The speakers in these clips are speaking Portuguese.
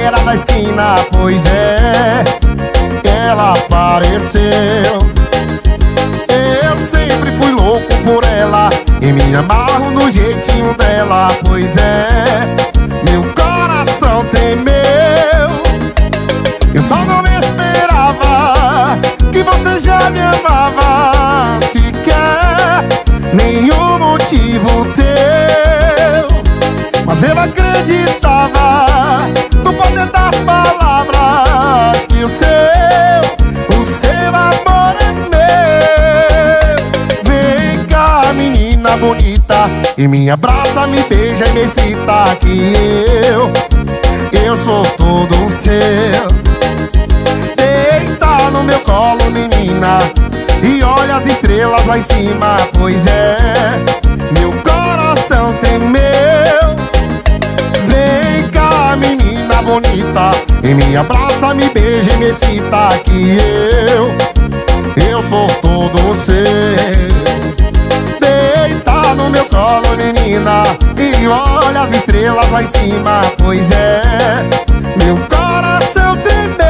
beira da esquina, pois é, ela apareceu. Eu sempre fui louco por ela e me amarro no jeitinho dela, pois é, meu coração temeu. Eu só não esperava que você já me amava sequer, nenhum motivo teu. Mas eu acreditava no poder das palavras, que o seu amor é meu. Vem cá, menina bonita, e me abraça, me beija e me excita, que eu sou todo seu. Deita no meu colo, menina, e olha as estrelas lá em cima, pois é, meu coração temeu. Vem cá, menina bonita, e me abraça, me beija e me excita, que eu sou todo seu. Deita no meu colo, menina, e olha as estrelas lá em cima, pois é, meu coração tremeu.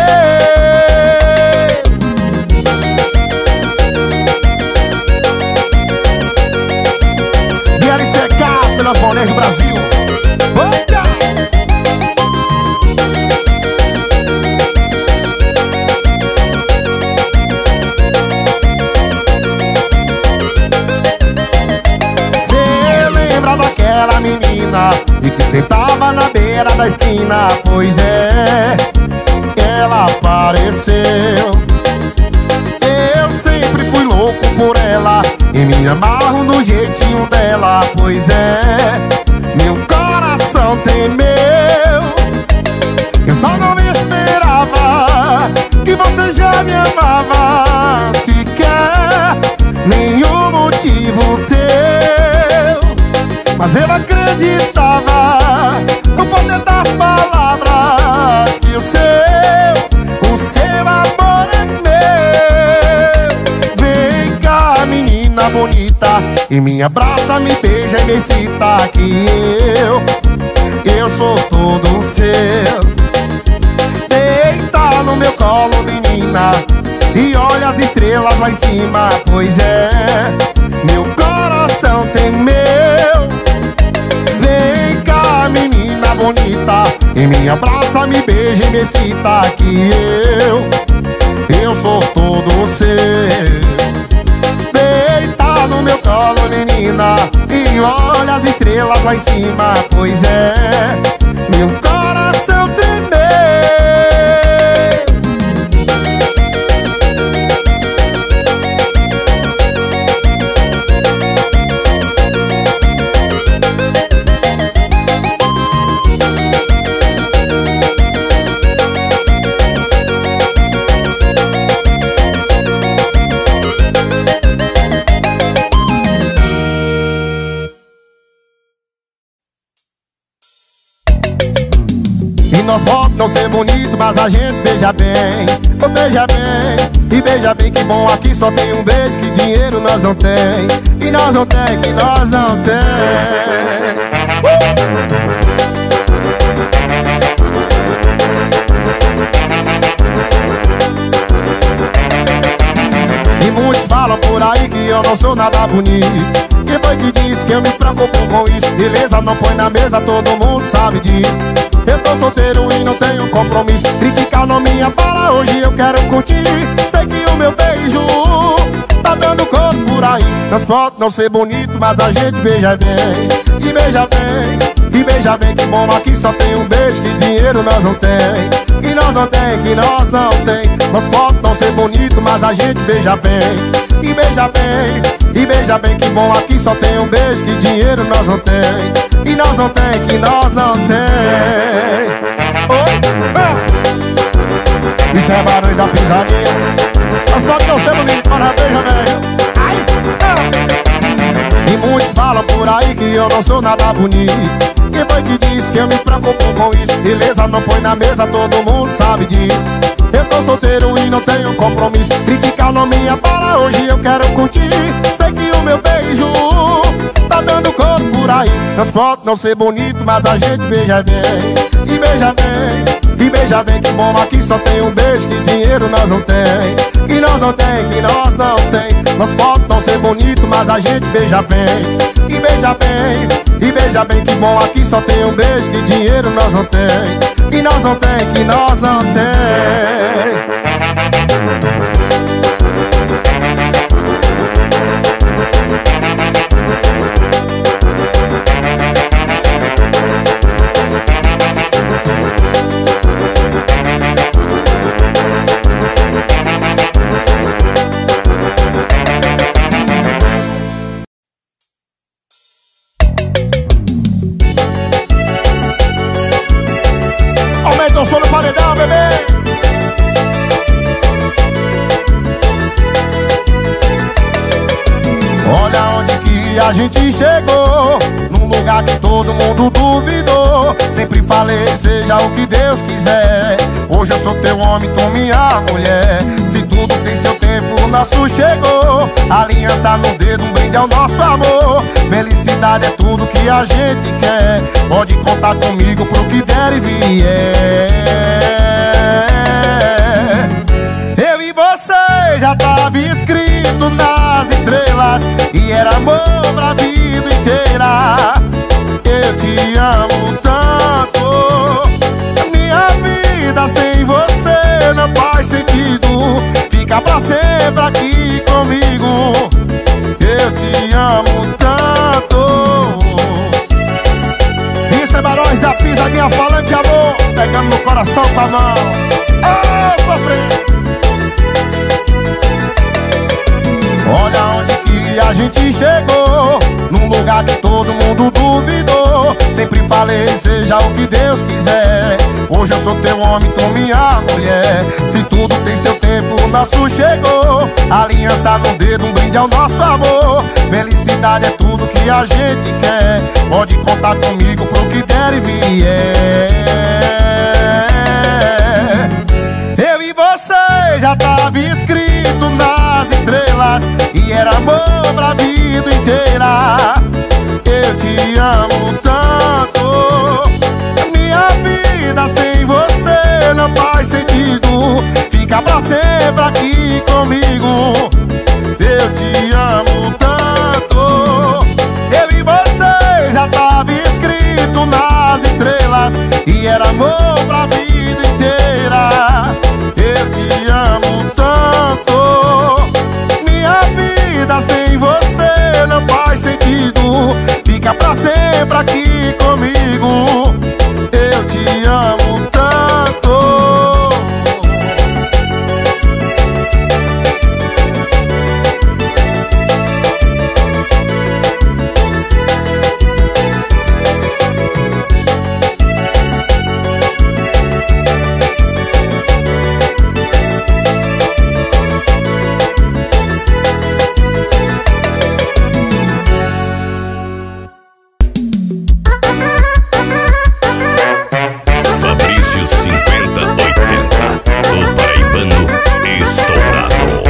BLCK pelas bonés do Brasil. Opa! Cê lembra daquela menina e que sentava na beira da esquina, pois é, ela apareceu. Eu sempre fui louco por ela e me amarro no jeitinho dela, pois é, meu coração temeu. Eu só não esperava que você já me amava sequer, nenhum motivo teu. Mas eu acreditava no poder das palavras, que o seu amor é meu. Vem cá, menina bonita, e me abraça, me beija e me excita, que eu sou todo seu. Deita no meu colo, menina, e olha as estrelas lá em cima, pois é, meu coração temeu. Vem cá, menina bonita, e me abraça, me beija e me excita, que eu sou todo seu. Deita no meu colo, menina, e olha as estrelas lá em cima, pois é, meu coração tremeu. Nós podemos não ser bonito, mas a gente beija bem. Oh, beija bem, e beija bem, que bom, aqui só tem um beijo, que dinheiro nós não tem. E nós não tem, que nós não tem. E muitos falam por aí que eu não sou nada bonito. Quem foi que disse que eu me preocupo com isso? Beleza, não põe na mesa, todo mundo sabe disso. Eu tô solteiro e não tenho compromisso. Criticar não me abala, hoje eu quero curtir. Sei que o meu beijo tá dando corpo por aí. Nós podemos não ser bonito, mas a gente beija bem. E beija bem, e beija bem, que bom, aqui só tem um beijo, que dinheiro nós não tem. E nós não tem, que nós não tem. Nós podemos não ser bonito, mas a gente beija bem. E beija bem, e beija bem, que bom, aqui só tem um beijo, que dinheiro nós não tem. E nós não tem, que nós não tem. Isso é barulho da pisadinha. Nós podemos não ser bonito, mas a beija bem. E muitos falam por aí que eu não sou nada bonito. Quem foi que disse que eu me preocupo com isso? Beleza, não põe na mesa, todo mundo sabe disso. Eu tô solteiro e não tenho compromisso. Criticar não me abala, hoje eu quero curtir. Sei que o meu beijo tá dando corpo por aí. Nós podemos não ser bonito, mas a gente beija bem. E beija bem, E beija bem que bom, aqui só tem um beijo, que dinheiro nós não tem. Que nós não tem, que nós não tem. Nós podemos não ser bonito, mas a gente beija bem. E beija bem que bom, aqui só tem um beijo, que dinheiro nós não tem. Que nós não tem, que nós não tem. Aumenta o som no paredão, bebê. Olha onde que a gente chegou, num lugar que todo mundo duvidou. Sempre falei, seja o que Deus quiser. Hoje eu sou teu homem, tu minha mulher. Se tudo tem seu tempo, o nosso chegou. Aliança no dedo, um brinde ao nosso amor. Felicidade é tudo que a gente quer. Pode contar comigo pro que der e vier. Eu e você já tava escrito nas estrelas, e era amor pra vida inteira. Eu te amo tanto, minha vida sem você não faz sentido. Fica pra sempre aqui comigo. Eu te amo tanto. Isso é Barões da Pisadinha falando de amor, pegando no coração com a mão. Oh, sofrendo. Olha onde que a gente chegou, num lugar que todo mundo duvidou. Sempre falei, seja o que Deus quiser. Hoje eu sou teu homem, tu minha mulher. Se tudo tem seu tempo, o nosso chegou. Aliança no dedo, um brinde ao nosso amor. Felicidade é tudo que a gente quer. Pode contar comigo pro que der e vier. Eu e você já tava escrito nas estrelas, e era amor pra vida inteira. Eu te amo tanto, minha vida sem você não faz sentido. Fica pra sempre aqui comigo. Eu te amo tanto. Eu e você já tava escrito nas estrelas, e era amor pra vida inteira. Eu te amo tanto, minha vida sem você não faz sentido. Fica pra sempre aqui comigo. Eu te amo tanto. Fabrício 5080, o paraibano estourado.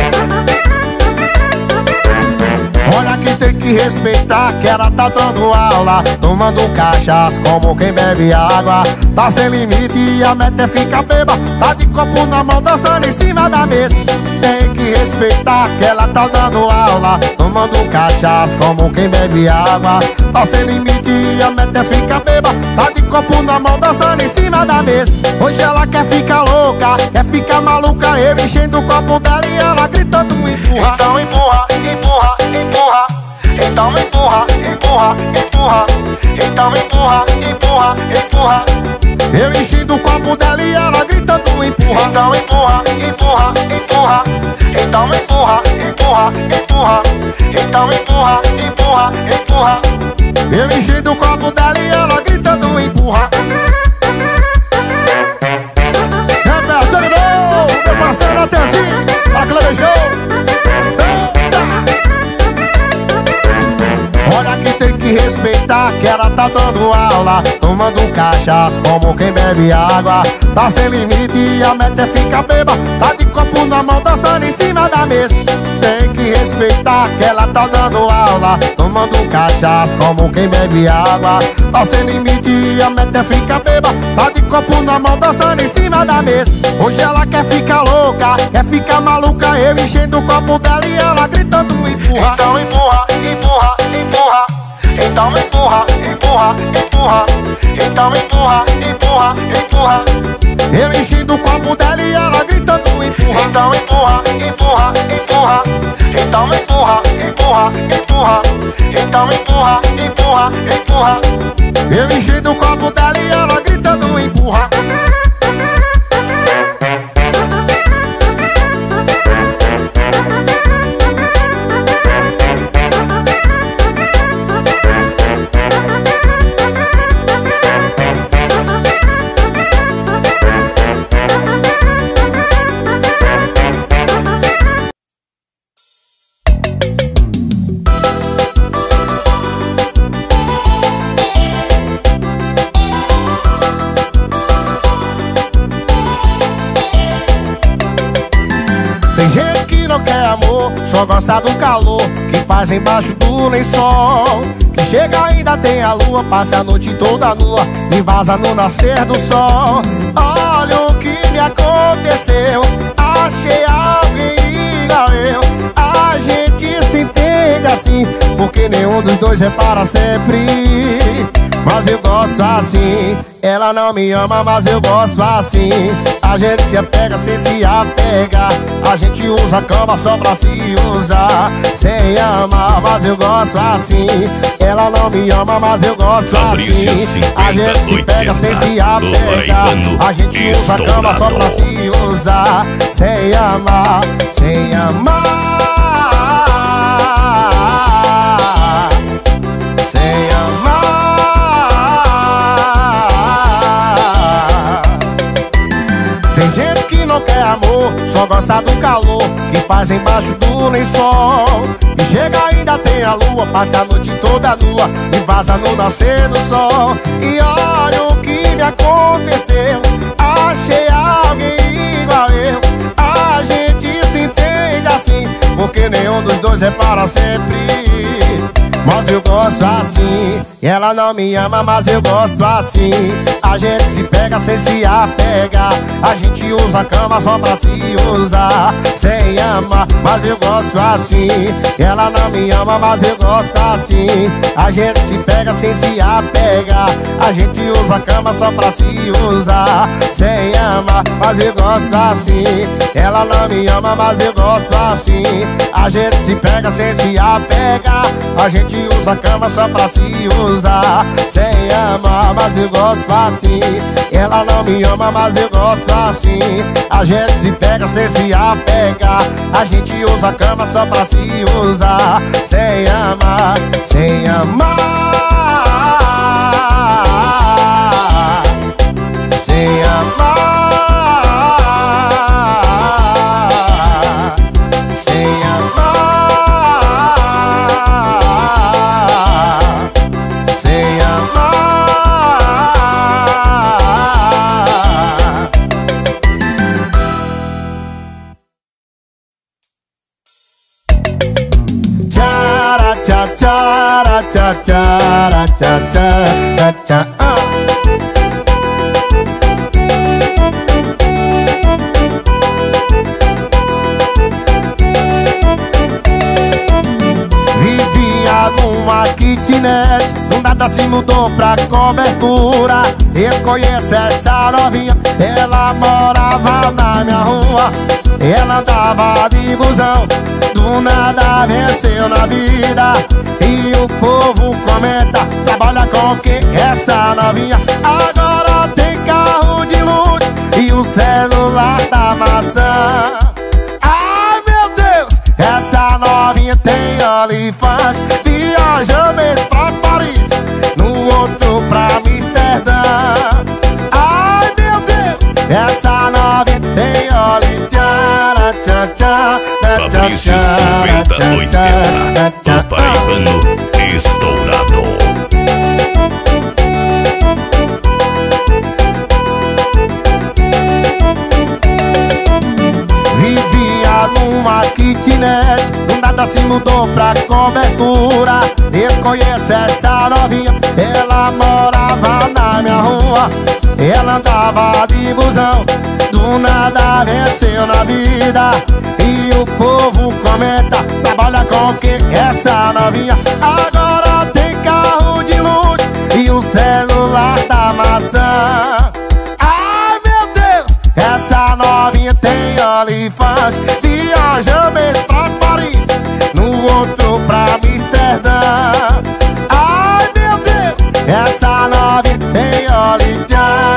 Olha que tem que respeitar, que ela tá dando aula, tomando cachaça como quem bebe água. Tá sem limite e a meta fica beba, tá de copo na mão dançando em cima da mesa. Tem que respeitar, que ela tá dando aula, tomando cachaça como quem bebe água. Tá sem limite e a meta fica beba, tá de copo na mão dançando em cima da mesa. Hoje ela quer ficar louca, quer ficar maluca, eu enchendo o copo dela e ela gritando empurra. Então empurra, empurra, empurra. Então empurra, empurra, empurra. Então empurra, empurra, empurra. Eu enchendo o copo dela e ela gritando empurra. Então empurra, empurra, empurra. Então empurra, empurra, empurra. Então empurra, empurra, empurra. Eu enchendo o copo dela e ela gritando empurra. Terminou, meu parceiro Natanzinho, para que ela beijou. Olha que tem que respeitar, que ela tá dando aula, tomando cachaça como quem bebe água. Tá sem limite e a meta fica beba, tá de copo na mão dançando em cima da mesa. Tem que respeitar, linda que ela tá dando aula, tomando cachaça como quem bebe água. Tá sem limite, a meta é ficar beba, tá de copo na mão dançando em cima da mesa. Hoje ela quer ficar louca, quer ficar maluca, eu enchendo o copo dela e ela gritando empurra. Então empurra, empurra, empurra. Então empurra, empurra, empurra. Então empurra, empurra, empurra. Eu enchendo o copo dela e ela gritando empurra. Então empurra, empurra, empurra. Então empurra, empurra, empurra. Então empurra, empurra, empurra. Eu enchendo o copo dela e ela gritando empurra. Tem gente que não quer amor, só gosta do calor que faz embaixo do lençol. Que chega ainda tem a lua, passa a noite toda nua e vaza no nascer do sol. Olha o que me aconteceu, achei alguém igual eu. A gente se entende assim, porque nenhum dos dois é para sempre. Mas eu gosto assim, ela não me ama, mas eu gosto assim. A gente se apega sem se apegar, a gente usa a cama só pra se usar, sem amar, mas eu gosto assim. Ela não me ama, mas eu gosto Fabrício assim. 50, A gente se pega sem se apegar, a gente usa a cama só pra se usar, sem amar, sem amar. Sem amar. Tem gente que não quer amor, só gosta do calor que faz embaixo do lençol. E chega ainda tem a lua, passa a noite toda nua e vaza no nascer do sol. E olha o que me aconteceu, achei alguém igual eu. A gente se entende assim, porque nenhum dos dois é para sempre. Mas eu gosto assim, ela não me ama, mas eu gosto assim. A gente se pega sem se apegar, a gente usa a cama só pra se usar, sem amar, mas eu gosto assim. Ela não me ama, mas eu gosto assim. A gente se pega sem se apegar, a gente usa a cama só pra se usar, sem amar, mas eu gosto assim. Ela não me ama, mas eu gosto assim. A gente se pega sem se apegar, a gente usa a cama só pra se usar, sem amar, mas eu gosto assim. Ela não me ama, mas eu gosto assim. A gente se pega sem se apegar, a gente usa a cama só pra se usar, sem amar, sem amar, sem amar, sem amar, sem amar. Tchara tcha tchara tcha tchara tcha tcha tcha. Vivia numa kitnet, do nada se mudou pra cobertura. Eu conheço essa novinha, ela morava na minha rua. Ela andava de busão, do nada venceu na vida. E o povo comenta, trabalha com quem? Essa novinha agora tem carro de luxo e o celular da maçã. Ai meu Deus, essa novinha tem OnlyFans, viaja mês pra Paris, no outro pra Amsterdã. Ai meu Deus, essa novinha tem OnlyFans. Fabrício 5080, o paraibano estourado. Vivia numa kitnet, do nada se mudou pra cobertura. Eu conheço essa novinha, ela morava na minha rua. Ela andava de busão, do nada venceu na vida. E o povo comenta, trabalha com que essa novinha agora tem carro de luxo e o celular da maçã. Ai meu Deus, essa novinha tem OnlyFans, viaja mês pra Paris, no outro pra Amsterdã. Ai meu Deus, essa novinha tem OnlyFans.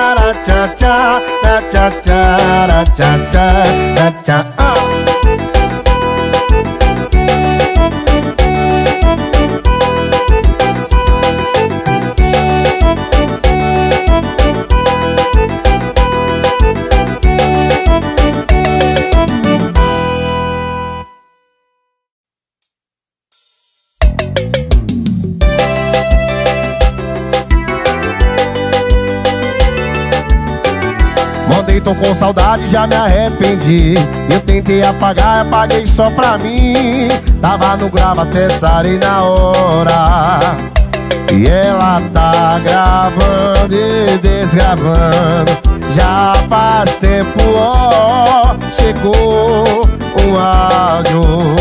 Tô com saudade, já me arrependi. Eu tentei apagar, apaguei só pra mim. Tava no grava até sarei na hora. E ela tá gravando e desgravando. Já faz tempo, ó, chegou o áudio.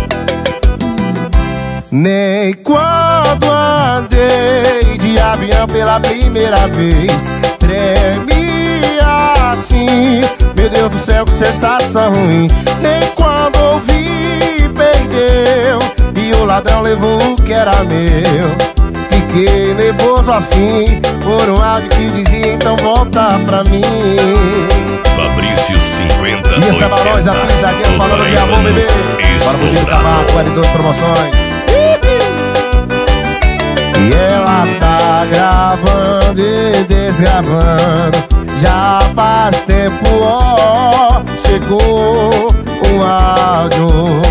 Nem quando andei de avião pela primeira vez tremi assim, meu Deus do céu, que sensação ruim. Nem quando ouvi, perdeu, e o ladrão levou o que era meu. Fiquei nervoso assim, por um áudio que dizia, então volta pra mim. Fabrício 50 E essa Barões, a pisadinha falando de amor, bebê. Bora fugir do cavalo, L2 promoções. E ela tá gravando e desgravando. Já faz tempo, ó, chegou o áudio.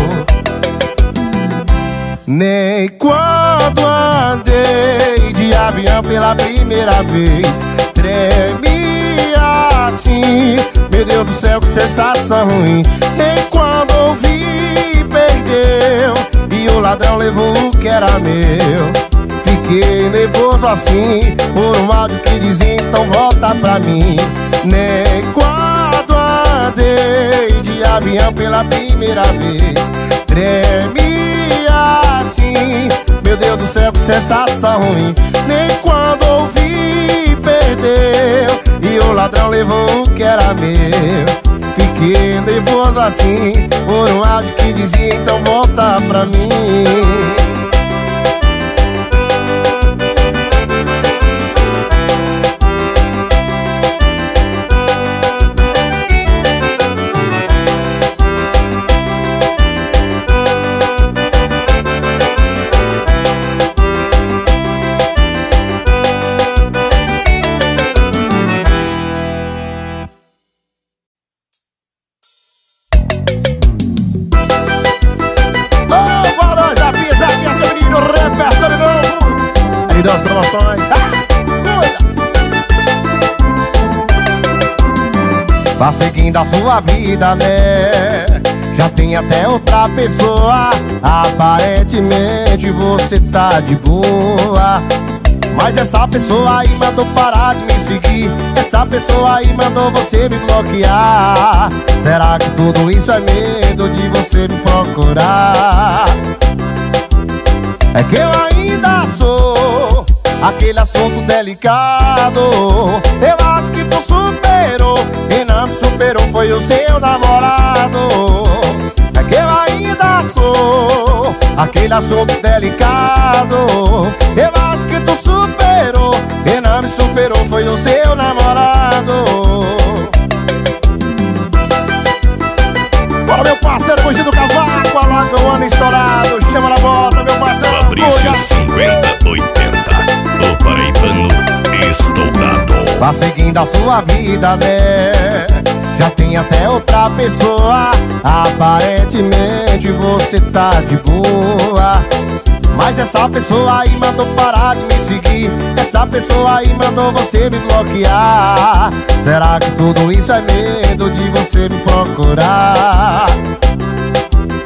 Nem quando andei de avião pela primeira vez tremi assim, meu Deus do céu, que sensação ruim. Nem quando ouvi, perdeu, e o ladrão levou o que era meu. Fiquei nervoso assim, por um áudio que dizia, então volta pra mim. Nem quando andei de avião pela primeira vez tremi assim, meu Deus do céu, que sensação ruim. Nem quando ouvi, perdeu, e o ladrão levou o que era meu. Fiquei nervoso assim, por um áudio que dizia, então volta pra mim. Das promoções, tá seguindo a sua vida, né? Já tem até outra pessoa. Aparentemente você tá de boa, mas essa pessoa aí mandou parar de me seguir. Essa pessoa aí mandou você me bloquear. Será que tudo isso é medo de você me procurar? É que eu ainda sou aquele assunto delicado. Eu acho que tu superou, quem não me superou foi o seu namorado. É que eu ainda sou aquele assunto delicado. Eu acho que tu superou, quem não me superou foi o seu namorado. Bora, meu parceiro, fugir do cavaco, alaga o ano estourado. Chama na bota, meu parceiro. Fabrício 5080, o paraibano estourado. Tá seguindo a sua vida, né? Já tem até outra pessoa. Aparentemente você tá de boa, mas essa pessoa aí mandou parar de me seguir. Essa pessoa aí mandou você me bloquear. Será que tudo isso é medo de você me procurar?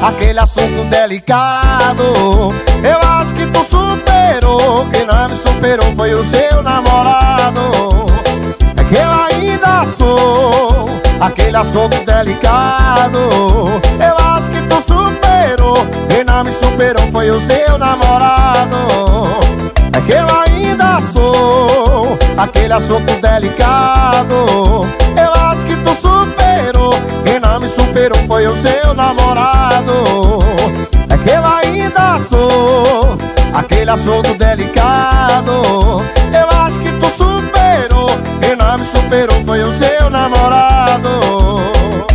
aquele assunto delicado. Eu acho que tu superou, quem não me superou foi o seu namorado. É que eu ainda sou aquele assunto delicado. Eu acho que tu superou, quem não me superou foi o seu namorado. É que eu ainda sou aquele assunto delicado. Eu acho que tu superou, quem não me superou foi o seu namorado. É que eu ainda sou aquele assunto delicado. Eu acho que tu superou, quem não me superou foi o seu namorado.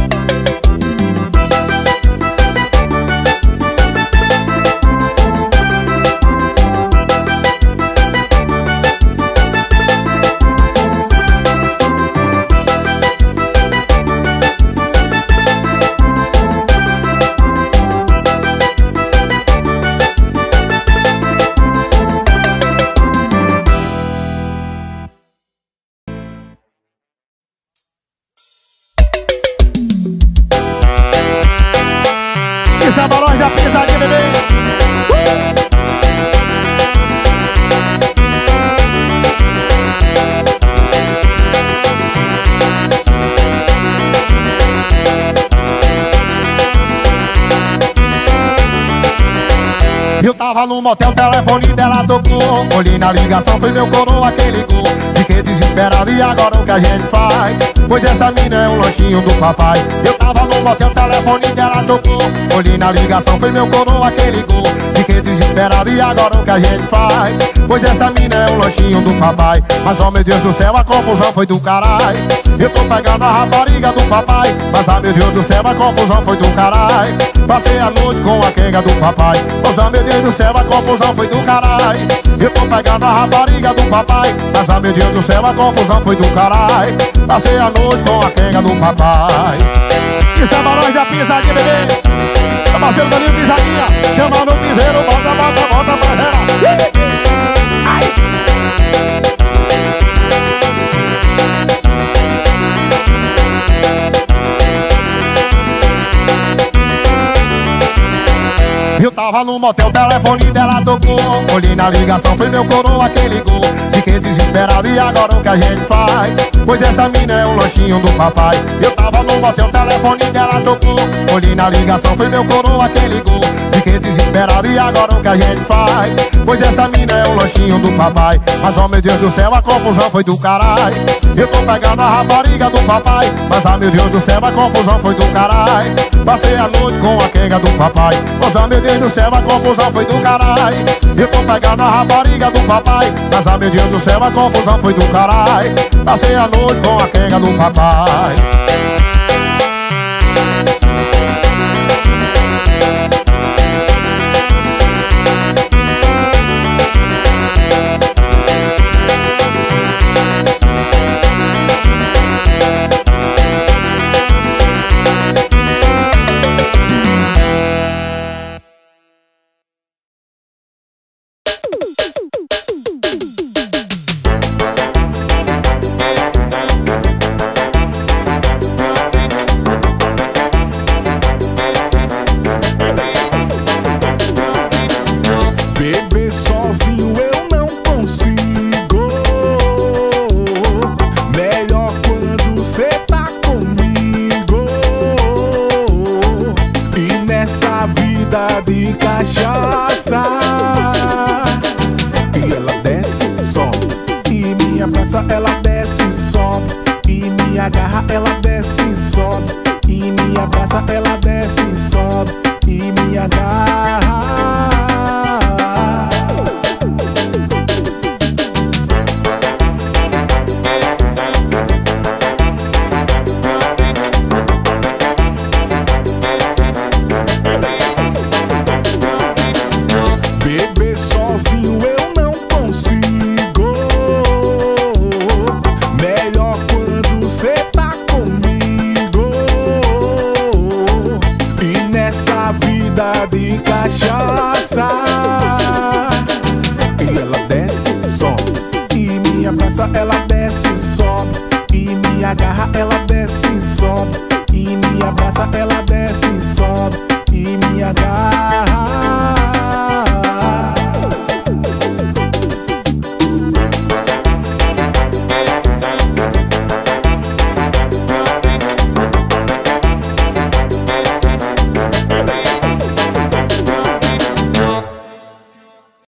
Essa balões da pisadinha, bebê. Eu tava no motel, o telefone dela tocou. Olhei na ligação, foi meu coroa que ligou. Fiquei desesperado, e agora o que a gente faz? Pois essa mina é um lanchinho do papai. Eu tava no motel, o telefone dela tocou. Olhei na ligação, foi meu coroa que ligou. Fiquei desesperado, e agora o que a gente faz? Pois essa mina é um lanchinho do papai. Mas oh meu Deus do céu, a confusão foi do caralho. Eu tô pegando a rapariga do papai. Mas ah meu Deus do céu, a confusão foi do caralho. Passei a noite com a quenga do papai. Mas oh meu Deus do céu, a confusão foi do caralho. Eu tô pegando a rapariga do papai. Mas ah meu Deus do céu, a confusão foi do caralho. Passei a noite com a quenga do papai. Isso é balões da pisadinha, bebê. Meu parceiro Danilo Pisadinha, chama no piseiro, bota, bota, bota pra gerar. Ai. Eu tava no motel, o telefone dela tocou. Olhei na ligação, foi meu coroa que ligou. Fiquei desesperado, e agora o que a gente faz? Pois essa mina é um lanchinho do papai. Eu tava no motel, o telefone dela tocou. Olhei na ligação, foi meu coroa que ligou. Fiquei desesperado, e agora o que a gente faz? Pois essa mina é um lanchinho do papai. Mas oh meu Deus do céu, a confusão foi do caralho. Eu tô pegando a rapariga do papai. Mas ah meu Deus do céu, a confusão foi do caralho. Passei a noite com a quenga do papai. Mas ah meu Deus do céu, a confusão foi do caralho. Eu tô pegando a rapariga do papai. Mas ah meu Deus do céu, a confusão foi do caralho. Passei a noite com a quenga do papai. Ela desce e sobe, e me agarra, ela desce e sobe, e me abraça, ela desce e sobe, e me agarra. Beber sozinho eu não consigo. Cê tá comigo, e nessa vida de cachaça